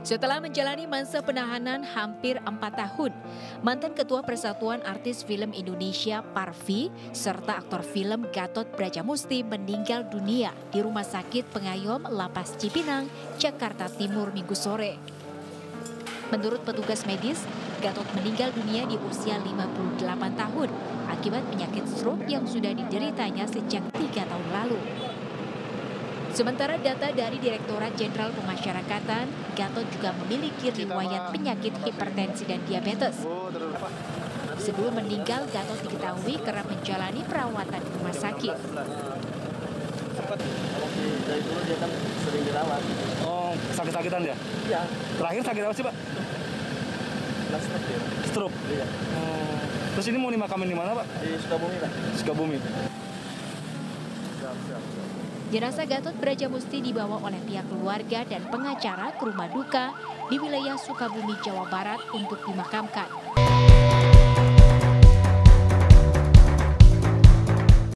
Setelah menjalani masa penahanan hampir 4 tahun, mantan Ketua Persatuan Artis Film Indonesia Parvi serta aktor film Gatot Brajamusti meninggal dunia di Rumah Sakit Pengayom Lapas Cipinang, Jakarta Timur Minggu sore. Menurut petugas medis, Gatot meninggal dunia di usia 58 tahun akibat penyakit stroke yang sudah dideritanya sejak 3 tahun lalu. Sementara data dari Direktorat Jenderal Pemasyarakatan, Gatot juga memiliki riwayat penyakit hipertensi dan diabetes. Sebelum meninggal, Gatot diketahui kerap menjalani perawatan di rumah sakit. Dari dulu dia kan sering dirawat. Oh, sakit-sakitan ya? Iya. Terakhir sakit apa sih, Pak? Stroke dia. Stroke? Iya. Terus ini mau dimakamin di mana, Pak? Di Sukabumi, Pak. Sukabumi. Jenazah Gatot Brajamusti dibawa oleh pihak keluarga dan pengacara ke rumah duka di wilayah Sukabumi, Jawa Barat untuk dimakamkan.